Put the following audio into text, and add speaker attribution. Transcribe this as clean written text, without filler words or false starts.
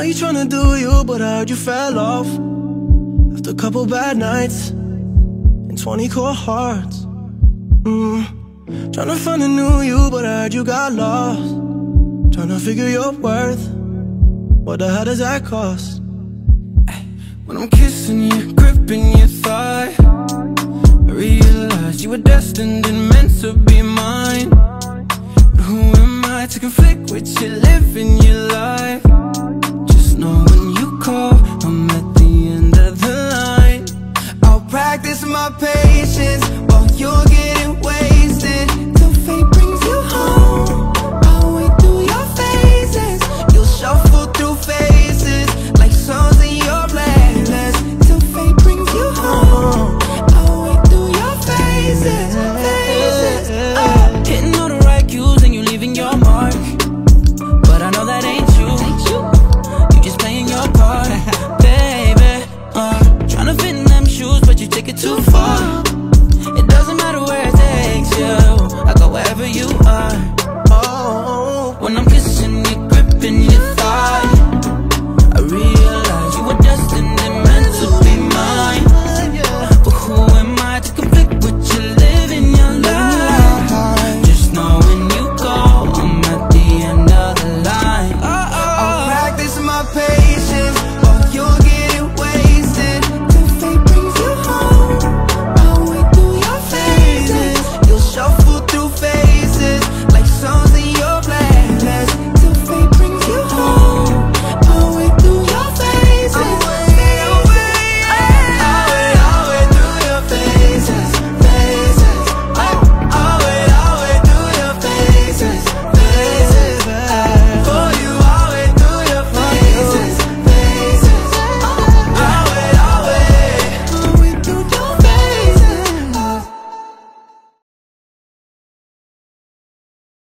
Speaker 1: you tryna do you, but I heard you fell off after a couple bad nights and 20 cold hearts. Tryna find a new you, but I heard you got lost. Tryna figure your worth, what the hell does that cost?
Speaker 2: When I'm kissing you, gripping your thigh, I realized you were destined and meant to be mine. But who am I to conflict with you living your life? Just know when you call, I'm at the end of the line. I'll practice my patience while you're getting wasted, till fate brings you home. I'll wait through your phases. You'll shuffle through phases like songs in your playlist, till fate brings you home. I'll wait through your phases, hitting all the right cues and you leaving your mark. But I know that ain't you. You just playing your part, baby. Tryna fit in them shoes, but you take it too far.